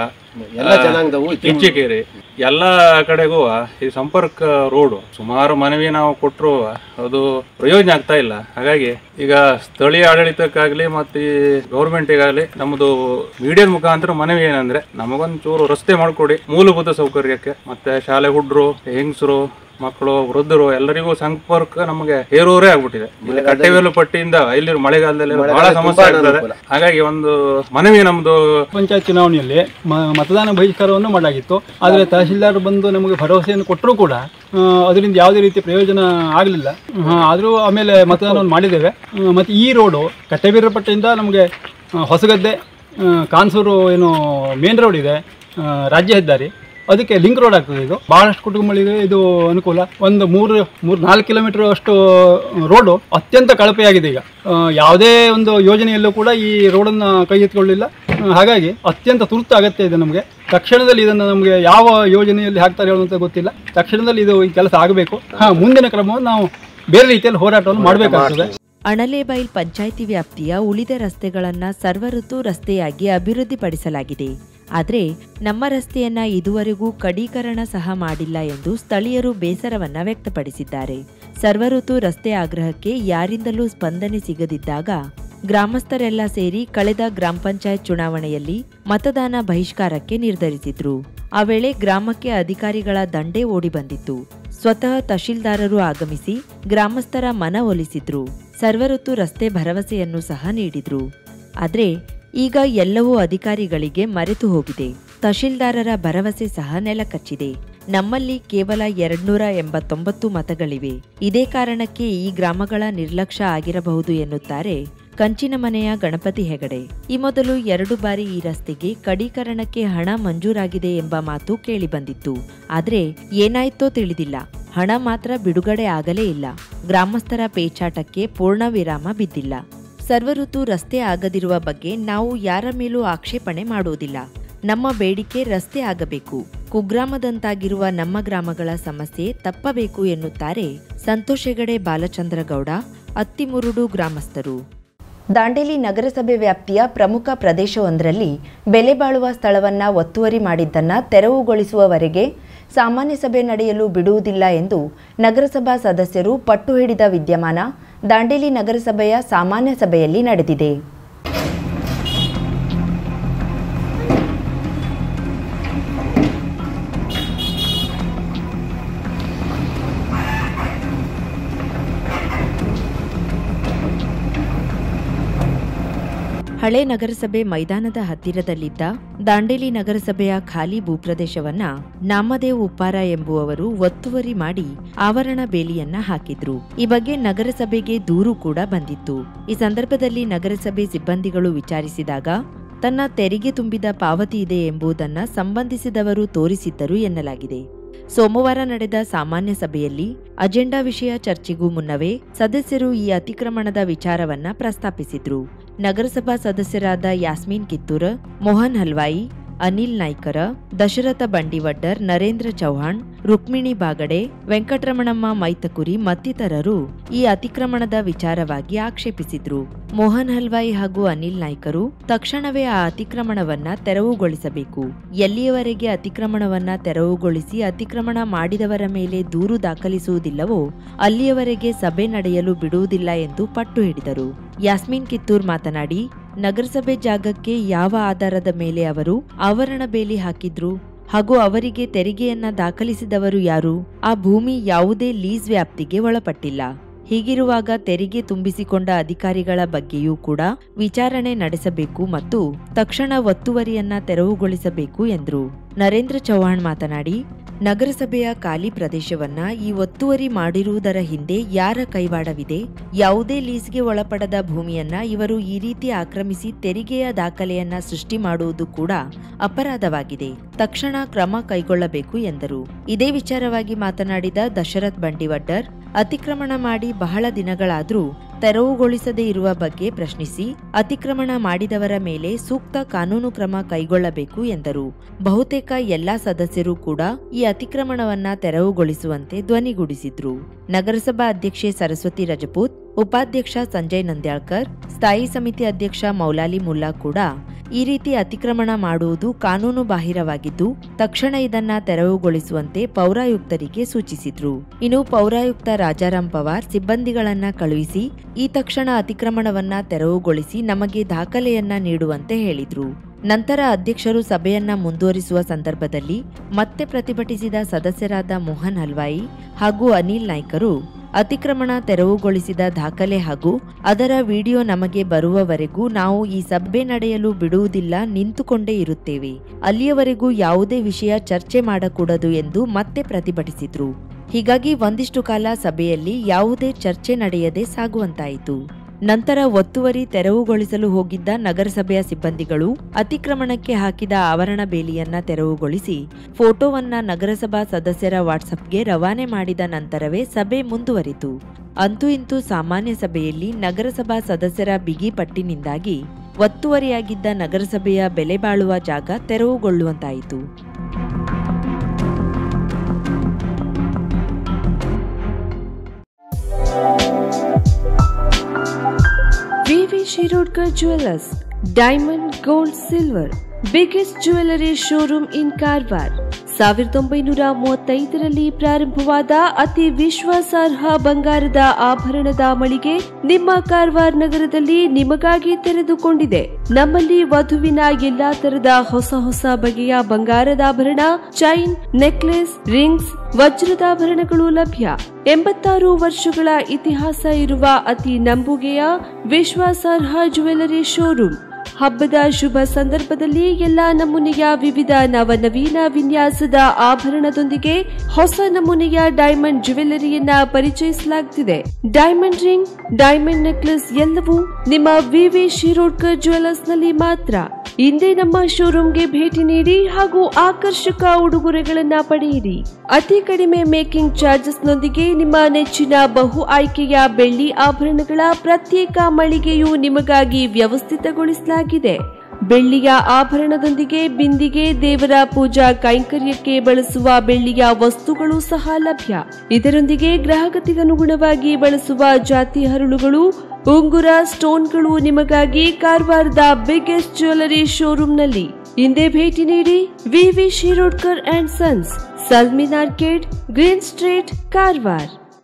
ಕಿಂಚಿಕೇರಿ ಎಲ್ಲ ಕಡೆಗೂ ಈ ಸಂಪರ್ಕ ರೋಡ್ ಸುಮಾರು ಮನವಿ ನಾವು ಕೊಟ್ಟರು ಅದು ಪ್ರಯೋಜನ ಆಗ್ತಾ ಇಲ್ಲ. ಹಾಗಾಗಿ ಈಗ ಸ್ಥಳೀಯ ಆಡಳಿತಕ್ಕಾಗಲಿ ಮತ್ತು ಗೌರ್ಮೆಂಟಿಗಾಗಲಿ ನಮ್ಮದು ಮೀಡಿಯಾದ ಮುಖಾಂತರ ಮನವಿ ಏನಂದ್ರೆ ನಮಗೊಂಚೂರು ರಸ್ತೆ ಮಾಡಿಕೊಡಿ, ಮೂಲಭೂತ ಸೌಕರ್ಯಕ್ಕೆ. ಮತ್ತೆ ಶಾಲೆ ಹುಡ್ರು, ಹೆಂಗಸರು, ಮಕ್ಕಳು, ವೃದ್ಧರು ಎಲ್ಲರಿಗೂ ಸಂಪರ್ಕ ನಮಗೆ ಹೇರೂರೇ ಆಗ್ಬಿಟ್ಟಿದೆ. ಇಲ್ಲಿ ಕಟ್ಟೆಬೆಲ್ಲಪಟ್ಟಿಯಿಂದ ಇಲ್ಲಿ ಮಳೆಗಾಲದಲ್ಲಿ ಬಹಳ ಸಮಸ್ಯೆ ಆಗ್ತದೆ. ಹಾಗಾಗಿ ಒಂದು ಮನವಿ ನಮ್ದು ಪಂಚಾಯತ್ ಚುನಾವಣೆಯಲ್ಲಿ ಮತದಾನ ಬಹಿಷ್ಕಾರವನ್ನು ಮಾಡಲಾಗಿತ್ತು. ಆದರೆ ತಹಶೀಲ್ದಾರ್ ಬಂದು ನಮಗೆ ಭರವಸೆಯನ್ನು ಕೊಟ್ಟರೂ ಕೂಡ ಅದರಿಂದ ಯಾವುದೇ ರೀತಿ ಪ್ರಯೋಜನ ಆಗಲಿಲ್ಲ. ಆದರೂ ಆಮೇಲೆ ಮತದಾನವನ್ನು ಮಾಡಿದ್ದೇವೆ. ಮತ್ತು ಈ ರೋಡು ಕಟ್ಟೆಬೆಲ್ಲಪಟ್ಟಿಯಿಂದ ನಮಗೆ ಹೊಸಗದ್ದೆ, ಕಾನ್ಸೂರು ಏನು ಮೇನ್ ರೋಡ್ ಇದೆ, ರಾಜ್ಯ ಹೆದ್ದಾರಿ, ಅದಕ್ಕೆ ಲಿಂಕ್ ರೋಡ್ ಆಗ್ತದೆ. ಇದು ಬಹಳಷ್ಟು ಕುಟುಂಬಗಳಿಗೆ ಇದು ಅನುಕೂಲ. ಒಂದು 3-4 ಕಿಲೋಮೀಟರ್ ಅಷ್ಟು ರೋಡು ಅತ್ಯಂತ ಕಳಪೆಯಾಗಿದೆ. ಈಗ ಯಾವುದೇ ಒಂದು ಯೋಜನೆಯಲ್ಲೂ ಕೂಡ ಈ ರೋಡನ್ನು ಕೈ ಎತ್ತಿಕೊಳ್ಳಲಿಲ್ಲ. ಹಾಗಾಗಿ ಅತ್ಯಂತ ತುರ್ತು ಅಗತ್ಯ ಇದೆ ನಮಗೆ. ತಕ್ಷಣದಲ್ಲಿ ಇದನ್ನು ನಮಗೆ ಯಾವ ಯೋಜನೆಯಲ್ಲಿ ಹಾಕ್ತಾರೆ ಹೇಳುವಂತ ಗೊತ್ತಿಲ್ಲ. ತಕ್ಷಣದಲ್ಲಿ ಇದು ಈ ಕೆಲಸ ಆಗಬೇಕು. ಮುಂದಿನ ಕ್ರಮವನ್ನು ನಾವು ಬೇರೆ ರೀತಿಯಲ್ಲಿ ಹೋರಾಟವನ್ನು ಮಾಡಬೇಕಾಗ್ತದೆ. ಅಣಲೇಬೈಲ್ ಪಂಚಾಯಿತಿ ವ್ಯಾಪ್ತಿಯ ಉಳಿದ ರಸ್ತೆಗಳನ್ನು ಸರ್ವಋತು ರಸ್ತೆಯಾಗಿ ಅಭಿವೃದ್ಧಿಪಡಿಸಲಾಗಿದೆ. ಆದರೆ ನಮ್ಮ ರಸ್ತೆಯನ್ನ ಇದುವರೆಗೂ ಕಡೀಕರಣ ಸಹ ಮಾಡಿಲ್ಲ ಎಂದು ಸ್ಥಳೀಯರು ಬೇಸರವನ್ನ ವ್ಯಕ್ತಪಡಿಸಿದ್ದಾರೆ. ಸರ್ವಋತು ರಸ್ತೆ ಆಗ್ರಹಕ್ಕೆ ಯಾರಿಂದಲೂ ಸ್ಪಂದನೆ ಸಿಗದಿದ್ದಾಗ ಗ್ರಾಮಸ್ಥರೆಲ್ಲ ಸೇರಿ ಕಳೆದ ಗ್ರಾಮ ಪಂಚಾಯತ್ ಚುನಾವಣೆಯಲ್ಲಿ ಮತದಾನ ಬಹಿಷ್ಕಾರಕ್ಕೆ ನಿರ್ಧರಿಸಿದ್ರು. ಆ ವೇಳೆ ಗ್ರಾಮಕ್ಕೆ ಅಧಿಕಾರಿಗಳ ದಂಡೇ ಓಡಿ ಬಂದಿತ್ತು. ಸ್ವತಃ ತಹಶೀಲ್ದಾರರು ಆಗಮಿಸಿ ಗ್ರಾಮಸ್ಥರ ಮನವೊಲಿಸಿದ್ರು. ಸರ್ವಋತು ರಸ್ತೆ ಭರವಸೆಯನ್ನು ಸಹ ನೀಡಿದ್ರು. ಆದ್ರೆ ಈಗ ಎಲ್ಲವೂ ಅಧಿಕಾರಿಗಳಿಗೆ ಮರೆತು ಹೋಗಿದೆ. ತಹಶೀಲ್ದಾರರ ಭರವಸೆ ಸಹ ನೆಲಕಚ್ಚಿದೆ. ನಮ್ಮಲ್ಲಿ ಕೇವಲ 289 ಮತಗಳಿವೆ. ಇದೇ ಕಾರಣಕ್ಕೆ ಈ ಗ್ರಾಮಗಳ ನಿರ್ಲಕ್ಷ್ಯ ಆಗಿರಬಹುದು ಎನ್ನುತ್ತಾರೆ ಕಂಚಿನಮನೆಯ ಗಣಪತಿ ಹೆಗಡೆ. ಈ ಮೊದಲು 2 ಬಾರಿ ಈ ರಸ್ತೆಗೆ ಕಡೀಕರಣಕ್ಕೆ ಹಣ ಮಂಜೂರಾಗಿದೆ ಎಂಬ ಮಾತು ಕೇಳಿಬಂದಿತ್ತು. ಆದ್ರೆ ಏನಾಯ್ತೋ ತಿಳಿದಿಲ್ಲ. ಹಣ ಮಾತ್ರ ಬಿಡುಗಡೆ ಆಗಲೇ ಇಲ್ಲ. ಗ್ರಾಮಸ್ಥರ ಪೇಚಾಟಕ್ಕೆ ಪೂರ್ಣ ವಿರಾಮ ಬಿದ್ದಿಲ್ಲ. ಸರ್ವಋತು ರಸ್ತೆ ಆಗದಿರುವ ಬಗ್ಗೆ ನಾವು ಯಾರ ಮೇಲೂ ಆಕ್ಷೇಪಣೆ ಮಾಡುವುದಿಲ್ಲ. ನಮ್ಮ ಬೇಡಿಕೆ ರಸ್ತೆ ಆಗಬೇಕು. ಕುಗ್ರಾಮದಂತಾಗಿರುವ ನಮ್ಮ ಗ್ರಾಮಗಳ ಸಮಸ್ಯೆ ತಪ್ಪಬೇಕು ಎನ್ನುತ್ತಾರೆ ಸಂತೋಷ್ ಹೆಗಡೆ, ಬಾಲಚಂದ್ರಗೌಡ, ಅತ್ತಿಮುರುಡು ಗ್ರಾಮಸ್ಥರು. ದಾಂಡೇಲಿ ನಗರಸಭೆ ವ್ಯಾಪ್ತಿಯ ಪ್ರಮುಖ ಪ್ರದೇಶವೊಂದರಲ್ಲಿ ಬೆಲೆ ಬಾಳುವ ಸ್ಥಳವನ್ನು ಒತ್ತುವರಿ ಮಾಡಿದ್ದನ್ನು ತೆರವುಗೊಳಿಸುವವರೆಗೆ ಸಾಮಾನ್ಯ ಸಭೆ ನಡೆಯಲು ಬಿಡುವುದಿಲ್ಲ ಎಂದು ನಗರಸಭಾ ಸದಸ್ಯರು ಪಟ್ಟು ಹಿಡಿದ ವಿದ್ಯಮಾನ ದಾಂಡೇಲಿ ನಗರಸಭೆಯ ಸಾಮಾನ್ಯ ಸಭೆಯಲ್ಲಿ ನಡೆದಿದೆ. ಹಳೆ ನಗರಸಭೆ ಮೈದಾನದ ಹತ್ತಿರದಲ್ಲಿದ್ದ ದಾಂಡೇಲಿ ನಗರಸಭೆಯ ಖಾಲಿ ಭೂಪ್ರದೇಶವನ್ನ ನಾಮದೇವ್ ಉಪ್ಪಾರ ಎಂಬುವವರು ಒತ್ತುವರಿ ಮಾಡಿ ಆವರಣ ಬೇಲಿಯನ್ನ ಹಾಕಿದ್ರು. ಈ ಬಗ್ಗೆ ನಗರಸಭೆಗೆ ದೂರು ಕೂಡ ಬಂದಿತ್ತು. ಈ ಸಂದರ್ಭದಲ್ಲಿ ನಗರಸಭೆ ಸಿಬ್ಬಂದಿಗಳು ವಿಚಾರಿಸಿದಾಗ ತನ್ನ ತೆರಿಗೆ ತುಂಬಿದ ಪಾವತಿ ಇದೆ ಎಂಬುದನ್ನ ಸಂಬಂಧಿಸಿದವರು ತೋರಿಸಿದ್ದರು ಎನ್ನಲಾಗಿದೆ. ಸೋಮವಾರ ನಡೆದ ಸಾಮಾನ್ಯ ಸಭೆಯಲ್ಲಿ ಅಜೆಂಡಾ ವಿಷಯ ಚರ್ಚೆಗೂ ಮುನ್ನವೇ ಸದಸ್ಯರು ಈ ಅತಿಕ್ರಮಣದ ವಿಚಾರವನ್ನ ಪ್ರಸ್ತಾಪಿಸಿದ್ರು. ನಗರಸಭಾ ಸದಸ್ಯರಾದ ಯಾಸ್ಮೀನ್ ಕಿತ್ತೂರ್, ಮೋಹನ್ ಹಲ್ವಾಯಿ, ಅನಿಲ್ ನಾಯ್ಕರ, ದಶರಥ ಬಂಡಿವಡ್ಡರ್, ನರೇಂದ್ರ ಚೌಹಾಣ್, ರುಕ್ಮಿಣಿ ಬಾಗಡೆ, ವೆಂಕಟರಮಣಮ್ಮ ಮೈತಕುರಿ ಮತ್ತಿತರರು ಈ ಅತಿಕ್ರಮಣದ ವಿಚಾರವಾಗಿ ಆಕ್ಷೇಪಿಸಿದ್ರು. ಮೋಹನ್ ಹಲ್ವಾಯಿ ಹಾಗೂ ಅನಿಲ್ ನಾಯ್ಕರು ತಕ್ಷಣವೇ ಆ ಅತಿಕ್ರಮಣವನ್ನ ತೆರವುಗೊಳಿಸಬೇಕು, ಎಲ್ಲಿಯವರೆಗೆ ಅತಿಕ್ರಮಣವನ್ನ ತೆರವುಗೊಳಿಸಿ ಅತಿಕ್ರಮಣ ಮಾಡಿದವರ ಮೇಲೆ ದೂರು ದಾಖಲಿಸುವುದಿಲ್ಲವೋ ಅಲ್ಲಿಯವರೆಗೆ ಸಭೆ ನಡೆಯಲು ಬಿಡುವುದಿಲ್ಲ ಎಂದು ಪಟ್ಟು ಹಿಡಿದರು. ಯಾಸ್ಮೀನ್ ಕಿತ್ತೂರ್ ಮಾತನಾಡಿ, ನಗರಸಭೆ ಜಾಗಕ್ಕೆ ಯಾವ ಆಧಾರದ ಮೇಲೆ ಅವರು ಆವರಣ ಬೇಲಿ ಹಾಕಿದ್ರು ಹಾಗೂ ಅವರಿಗೆ ತೆರಿಗೆಯನ್ನ ದಾಖಲಿಸಿದವರು ಯಾರು? ಆ ಭೂಮಿ ಯಾವುದೇ ಲೀಸ್ ವ್ಯಾಪ್ತಿಗೆ ಒಳಪಟ್ಟಿಲ್ಲ. ಹೀಗಿರುವಾಗ ತೆರಿಗೆ ತುಂಬಿಸಿಕೊಂಡ ಅಧಿಕಾರಿಗಳ ಬಗ್ಗೆಯೂ ಕೂಡ ವಿಚಾರಣೆ ನಡೆಸಬೇಕು ಮತ್ತು ತಕ್ಷಣ ಒತ್ತುವರಿಯನ್ನ ತೆರವುಗೊಳಿಸಬೇಕು ಎಂದರು. ನರೇಂದ್ರ ಚೌಹಾಣ್ ಮಾತನಾಡಿ, ನಗರಸಭೆಯ ಖಾಲಿ ಪ್ರದೇಶವನ್ನ ಈ ಒತ್ತುವರಿ ಮಾಡಿರುವುದರ ಹಿಂದೆ ಯಾರ ಕೈವಾಡವಿದೆ? ಯಾವುದೇ ಲೀಸ್ಗೆ ಒಳಪಡದ ಭೂಮಿಯನ್ನ ಇವರು ಈ ರೀತಿ ಆಕ್ರಮಿಸಿ ತೆರಿಗೆಯ ದಾಖಲೆಯನ್ನ ಸೃಷ್ಟಿ ಮಾಡುವುದು ಕೂಡ ಅಪರಾಧವಾಗಿದೆ. ತಕ್ಷಣ ಕ್ರಮ ಕೈಗೊಳ್ಳಬೇಕು ಎಂದರು. ಇದೇ ವಿಚಾರವಾಗಿ ಮಾತನಾಡಿದ ದಶರಥ್ ಬಂಡಿವಡ್ಡರ್, ಅತಿಕ್ರಮಣ ಮಾಡಿ ಬಹಳ ದಿನಗಳಾದರೂ ತೆರವುಗೊಳಿಸದೇ ಇರುವ ಬಗ್ಗೆ ಪ್ರಶ್ನಿಸಿ ಅತಿಕ್ರಮಣ ಮಾಡಿದವರ ಮೇಲೆ ಸೂಕ್ತ ಕಾನೂನು ಕ್ರಮ ಕೈಗೊಳ್ಳಬೇಕು ಎಂದರು. ಬಹುತೇಕ ಎಲ್ಲಾ ಸದಸ್ಯರು ಕೂಡ ಈ ಅತಿಕ್ರಮಣವನ್ನ ತೆರವುಗೊಳಿಸುವಂತೆ ಧ್ವನಿಗೂಡಿಸಿದ್ರು. ನಗರಸಭಾ ಅಧ್ಯಕ್ಷೆ ಸರಸ್ವತಿ ರಜಪೂತ್, ಉಪಾಧ್ಯಕ್ಷ ಸಂಜಯ್ ನಂದ್ಯಾಳ್ಕರ್, ಸ್ಥಾಯಿ ಸಮಿತಿ ಅಧ್ಯಕ್ಷ ಮೌಲಾಲಿ ಮುಲ್ಲಾ ಕೂಡ ಈ ರೀತಿ ಅತಿಕ್ರಮಣ ಮಾಡುವುದು ಕಾನೂನು ಬಾಹಿರವಾಗಿದ್ದು ತಕ್ಷಣ ಇದನ್ನ ತೆರವುಗೊಳಿಸುವಂತೆ ಪೌರಾಯುಕ್ತರಿಗೆ ಸೂಚಿಸಿದ್ರು. ಇನ್ನು ಪೌರಾಯುಕ್ತ ರಾಜಾರಾಂ ಪವಾರ್ ಸಿಬ್ಬಂದಿಗಳನ್ನ ಕಳುಹಿಸಿ ಈ ತಕ್ಷಣ ಅತಿಕ್ರಮಣವನ್ನ ತೆರವುಗೊಳಿಸಿ ನಮಗೆ ದಾಖಲೆಯನ್ನ ನೀಡುವಂತೆ ಹೇಳಿದ್ರು. ನಂತರ ಅಧ್ಯಕ್ಷರು ಸಭೆಯನ್ನ ಮುಂದುವರಿಸುವ ಸಂದರ್ಭದಲ್ಲಿ ಮತ್ತೆ ಪ್ರತಿಭಟಿಸಿದ ಸದಸ್ಯರಾದ ಮೋಹನ್ ಹಲ್ವಾಯಿ ಹಾಗೂ ಅನಿಲ್ ನಾಯ್ಕರು ಅತಿಕ್ರಮಣ ತೆರವುಗೊಳಿಸಿದ ದಾಖಲೆ ಹಾಗೂ ಅದರ ವಿಡಿಯೋ ನಮಗೆ ಬರುವವರೆಗೂ ನಾವು ಈ ಸಭೆ ನಡೆಯಲು ಬಿಡುವುದಿಲ್ಲ, ನಿಂತುಕೊಂಡೇ ಇರುತ್ತೇವೆ, ಅಲ್ಲಿಯವರೆಗೂ ಯಾವುದೇ ವಿಷಯ ಚರ್ಚೆ ಮಾಡಕೂಡದು ಎಂದು ಮತ್ತೆ ಪ್ರತಿಭಟಿಸಿದ್ರು. ಹೀಗಾಗಿ ಒಂದಿಷ್ಟು ಕಾಲ ಸಭೆಯಲ್ಲಿ ಯಾವುದೇ ಚರ್ಚೆ ನಡೆಯದೆ ಸಾಗುವಂತಾಯಿತು. ನಂತರ ಒತ್ತುವರಿ ತೆರವುಗೊಳಿಸಲು ಹೋಗಿದ್ದ ನಗರಸಭೆಯ ಸಿಬ್ಬಂದಿಗಳು ಅತಿಕ್ರಮಣಕ್ಕೆ ಹಾಕಿದ ಆವರಣ ಬೇಲಿಯನ್ನ ತೆರವುಗೊಳಿಸಿ ಫೋಟೋವನ್ನ ನಗರಸಭಾ ಸದಸ್ಯರ ವಾಟ್ಸಪ್ಗೆ ರವಾನೆ ಮಾಡಿದ ನಂತರವೇ ಸಭೆ ಮುಂದುವರಿತು. ಅಂತೂ ಇಂತೂ ಸಾಮಾನ್ಯ ಸಭೆಯಲ್ಲಿ ನಗರಸಭಾ ಸದಸ್ಯರ ಬಿಗಿ ಪಟ್ಟಿನಿಂದಾಗಿ ಒತ್ತುವರಿಯಾಗಿದ್ದ ನಗರಸಭೆಯ ಬೆಲೆ ಬಾಳುವ ಜಾಗ ತೆರವುಗೊಳ್ಳುವಂತಾಯಿತು. VV Shirodkar Jewelers, Diamond, Gold, Silver, biggest jewelry showroom in Karwar. 1935ರಲ್ಲಿ ಪ್ರಾರಂಭವಾದ ಅತಿ ವಿಶ್ವಾಸಾರ್ಹ ಬಂಗಾರದ ಆಭರಣದ ಮಳಿಗೆ ನಿಮ್ಮ ಕಾರವಾರ ನಗರದಲ್ಲಿ ನಿಮಗಾಗಿ ತೆರೆದುಕೊಂಡಿದೆ. ನಮ್ಮಲ್ಲಿ ವಧುವಿನ ಎಲ್ಲಾ ತರದ ಹೊಸ ಬಗೆಯ ಬಂಗಾರದ ಆಭರಣ, ಚೈನ್, ನೆಕ್ಲೆಸ್, ರಿಂಗ್ಸ್, ವಜ್ರದಾಭರಣಗಳು ಲಭ್ಯ. 86 ವರ್ಷಗಳ ಇತಿಹಾಸ ಇರುವ ಅತಿ ನಂಬುಗೆಯ ವಿಶ್ವಾಸಾರ್ಹ ಜ್ಯುವೆಲರಿ ಶೋರೂಮ್. ಹಬ್ಬದ ಶುಭ ಸಂದರ್ಭದಲ್ಲಿ ಎಲ್ಲಾ ನಮೂನೆಯ ವಿವಿಧ ನವನವೀನ ವಿನ್ಯಾಸದ ಆಭರಣದೊಂದಿಗೆ ಹೊಸ ನಮೂನೆಯ ಡೈಮಂಡ್ ಜ್ಯುವೆಲರಿಯನ್ನ ಪರಿಚಯಿಸಲಾಗುತ್ತಿದೆ. ಡೈಮಂಡ್ ರಿಂಗ್, ಡೈಮಂಡ್ ನೆಕ್ಲೆಸ್ ಎಲ್ಲವೂ ನಿಮ್ಮ ವಿವಿ ಶಿರೋಡ್ಕರ್ ಜ್ಯುವೆಲರ್ಸ್ ನಲ್ಲಿ ಮಾತ್ರ. ಇಂದೇ ನಮ್ಮ ಶೋರೂಮ್ಗೆ ಭೇಟಿ ನೀಡಿ ಹಾಗೂ ಆಕರ್ಷಕ ಉಡುಗೊರೆಗಳನ್ನ ಪಡೆಯಿರಿ. ಅತಿ ಕಡಿಮೆ ಮೇಕಿಂಗ್ ಚಾರ್ಜಸ್ ನೊಂದಿಗೆ ನಿಮ್ಮ ನೆಚ್ಚಿನ ಬಹು ಆಯ್ಕೆಯ ಬೆಳ್ಳಿ ಆಭರಣಗಳ ಪ್ರತ್ಯೇಕ ಮಳಿಗೆಯು ನಿಮಗಾಗಿ ವ್ಯವಸ್ಥಿತಗೊಳಿಸಲಾಗಿದೆ. ಬೆಳ್ಳಿಯ ಆಭರಣದೊಂದಿಗೆ ಬಿಂದಿಗೆ, ದೇವರ ಪೂಜಾ ಕೈಂಕರ್ಯಕ್ಕೆ ಬಳಸುವ ಬೆಳ್ಳಿಯ ವಸ್ತುಗಳು ಸಹ ಲಭ್ಯ. ಇದರೊಂದಿಗೆ ಗ್ರಾಹಕತೆಗನುಗುಣವಾಗಿ ಬಳಸುವ ಜಾತಿ ಹರಳುಗಳು, ಉಂಗುರ, ಸ್ಟೋನ್ಗಳು ನಿಮಗಾಗಿ ಕಾರವಾರದ ಬಿಗ್ಗೆಸ್ಟ್ ಜ್ಯುವೆಲರಿ ಶೋರೂಮ್ನಲ್ಲಿ. ಹಿಂದೆ ಭೇಟಿ ನೀಡಿ. ವಿವಿ ಶಿರೋಡ್ಕರ್ ಅಂಡ್ ಸನ್ಸ್, ಸಲ್ಮಿನ್ arcade, green street, Karwar.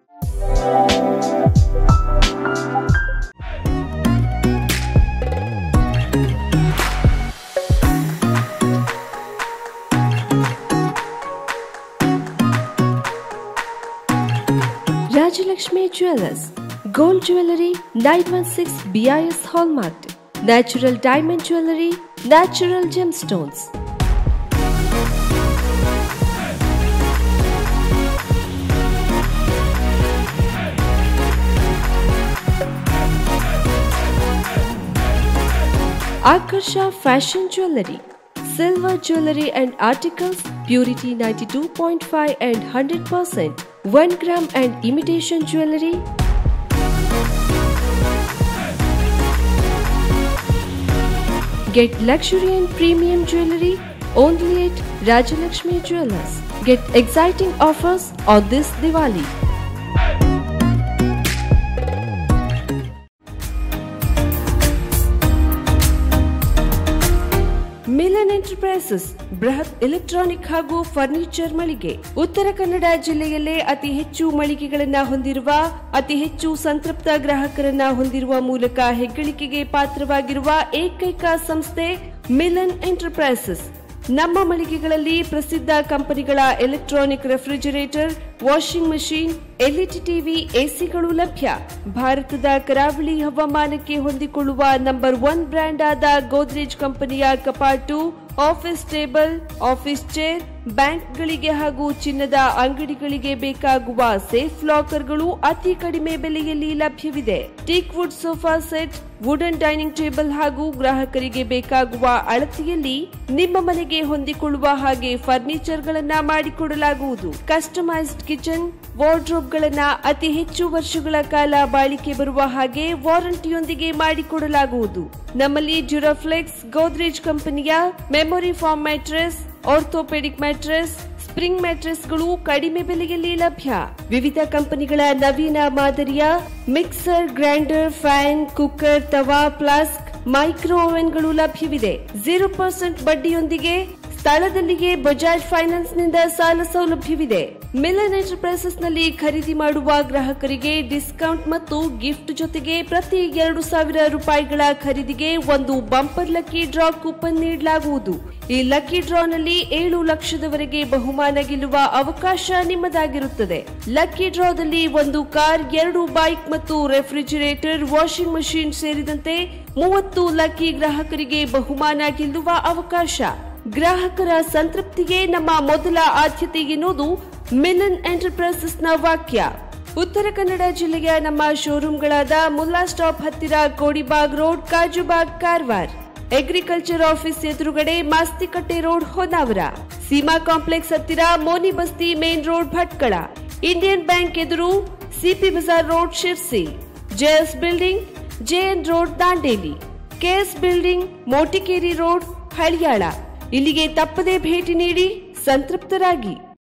Rajalakshmi Jewelers, Gold Jewelry, 916 BIS Hallmark, Natural Diamond Jewelry, Natural Gemstones. Akarsha Fashion Jewelry, silver jewelry and articles, purity 92.5 and 100%, 1 gram and imitation jewelry. Get luxury and premium jewelry only at Rajalakshmi Jewellers. Get exciting offers on this Diwali. Milan enterprises ಬೃಹತ್ electronic ಹಾಗೂ furniture ಮಳಿಗೆ. ಉತ್ತರ ಕನ್ನಡ ಜಿಲ್ಲೆಯಲ್ಲೇ ಅತಿ ಹೆಚ್ಚು ಮಳಿಗೆಗಳನ್ನ ಹೊಂದಿರುವ, ಅತಿ ಹೆಚ್ಚು ಸಂತೃಪ್ತ ಗ್ರಾಹಕರನ್ನ ಹೊಂದಿರುವ ಮೂಲಕ ಹೆಗ್ಗಳಿಕೆಗೆ ಪಾತ್ರವಾಗಿರುವ ಏಕೈಕ ಸಂಸ್ಥೆ ಮಿಲನ್ ಎಂಟರ್ಪ್ರೈಸಸ್. ನಮ್ಮ ಮಳಿಗೆಗಳಲ್ಲಿ ಪ್ರಸಿದ್ಧ ಕಂಪನಿಗಳ electronic refrigerator, washing machine, LED TV, ಎಸಿಗಳು ಲಭ್ಯ. ಭಾರತದ ಕರಾವಳಿ ಹವಾಮಾನಕ್ಕೆ ಹೊಂದಿಕೊಳ್ಳುವ ನಂಬರ್ 1 ಬ್ರ್ಯಾಂಡ್ ಆದ ಗೋದ್ರೇಜ್ ಕಂಪನಿಯ ಕಪಾಟು, ಆಫೀಸ್ ಟೇಬಲ್, ಆಫೀಸ್ ಚೇರ್, ಬ್ಯಾಂಕ್ಗಳಿಗೆ ಹಾಗೂ ಚಿನ್ನದ ಅಂಗಡಿಗಳಿಗೆ ಬೇಕಾಗುವ ಸೇಫ್ ಲಾಕರ್ಗಳು ಅತಿ ಕಡಿಮೆ ಬೆಲೆಯಲ್ಲಿ ಲಭ್ಯವಿದೆ. Teak wood sofa set, wooden dining table ಹಾಗೂ ಗ್ರಾಹಕರಿಗೆ ಬೇಕಾಗುವ ಅಳತೆಯಲ್ಲಿ ನಿಮ್ಮ ಮನೆಗೆ ಹೊಂದಿಕೊಳ್ಳುವ ಹಾಗೆ ಫರ್ನಿಚರ್ ಗಳನ್ನ ಮಾಡಿಕೊಡಲಾಗುವುದು. ಕಸ್ಟಮೈಸ್ಡ್ ಕಿಚನ್, ವಾರ್ಡ್ರೋಬ್ ಗಳನ್ನ ಅತಿ ಹೆಚ್ಚು ವರ್ಷಗಳ ಕಾಲ ಬಾಳಿಕೆ ಬರುವ ಹಾಗೆ ವಾರಂಟಿಯೊಂದಿಗೆ ಮಾಡಿಕೊಡಲಾಗುವುದು. ನಮ್ಮಲ್ಲಿ ಡ್ಯೂರಾಫ್ಲೆಕ್ಸ್, ಗೋದ್ರೇಜ್ ಕಂಪನಿಯ memory foam mattress, orthopedic mattress, spring ಮ್ಯಾಟ್ರೆಸ್ಗಳು ಕಡಿಮೆ ಬೆಲೆಯಲ್ಲಿ ಲಭ್ಯ. ವಿವಿಧ ಕಂಪನಿಗಳ ನವೀನ ಮಾದರಿಯ ಮಿಕ್ಸರ್, ಗ್ರೈಂಡರ್, ಫ್ಯಾನ್, ಕುಕ್ಕರ್, ತವಾ, ಫ್ಲಾಸ್ಕ್, ಮೈಕ್ರೋ ಓವೆನ್ಗಳು ಲಭ್ಯವಿದೆ. 0% ಬಡ್ಡಿಯೊಂದಿಗೆ ಸ್ಥಳದಲ್ಲಿಯೇ ಬಜಾಜ್ ಫೈನಾನ್ಸ್ ನಿಂದ ಸಾಲ ಸೌಲಭ್ಯವಿದೆ. ಮಿಲನ್ ಎಂಟರ್ಪ್ರೈಸಸ್ ನಲ್ಲಿ ಖರೀದಿ ಮಾಡುವ ಗ್ರಾಹಕರಿಗೆ ಡಿಸ್ಕೌಂಟ್ ಮತ್ತು ಗಿಫ್ಟ್ ಜೊತೆಗೆ ಪ್ರತಿ 2,000 ರೂಪಾಯಿಗಳ ಖರೀದಿಗೆ ಒಂದು ಬಂಪರ್ ಲಕ್ಕಿ ಡ್ರಾ ಕೂಪನ್ ನೀಡಲಾಗುವುದು. ಈ ಲಕ್ಕಿ ಡ್ರಾನಲ್ಲಿ 7 ಲಕ್ಷದವರೆಗೆ ಬಹುಮಾನ ಗೆಲ್ಲುವ ಅವಕಾಶ ನಿಮ್ಮದಾಗಿರುತ್ತದೆ. ಲಕ್ಕಿ ಡ್ರಾದಲ್ಲಿ 1 ಕಾರ್, 2 ಬೈಕ್ ಮತ್ತು ರೆಫ್ರಿಜರೇಟರ್, ವಾಷಿಂಗ್ ಮಷೀನ್ ಸೇರಿದಂತೆ 30 ಲಕ್ಕಿ ಗ್ರಾಹಕರಿಗೆ ಬಹುಮಾನ ಗೆಲ್ಲುವ ಅವಕಾಶ. ಗ್ರಾಹಕರ ಸಂತೃಪ್ತಿಗೆ ನಮ್ಮ ಮೊದಲ ಆದ್ಯತೆ ಎನ್ನುವುದು ಮಿಲನ್ ಎಂಟರ್ಪ್ರೈಸಸ್ನ ವಾಕ್ಯ. ಉತ್ತರ ಕನ್ನಡ ಜಿಲ್ಲೆಯ ನಮ್ಮ ಶೋರೂಮ್ಗಳಾದ ಮುಲ್ಲಾ ಸ್ಟಾಪ್ ಹತ್ತಿರ Kodibag road, Kajubag, Karwar. Agriculture office ಎದುರುಗಡೆ ಮಾಸ್ತಿಕಟ್ಟೆ ರೋಡ್, ಹೊನ್ನಾವರ. ಸೀಮಾ ಕಾಂಪ್ಲೆಕ್ಸ್ ಹತ್ತಿರ Moni Basti main road, Bhatkal. Indian bank ಎದುರು CP Bazar road, Sirsi. JS building, JN road, Dandeli. KS building, Motikeri road, Haliyal. ಇಲ್ಲಿಗೆ ತಪ್ಪದೇ ಭೇಟಿ ನೀಡಿ ಸಂತೃಪ್ತರಾಗಿ.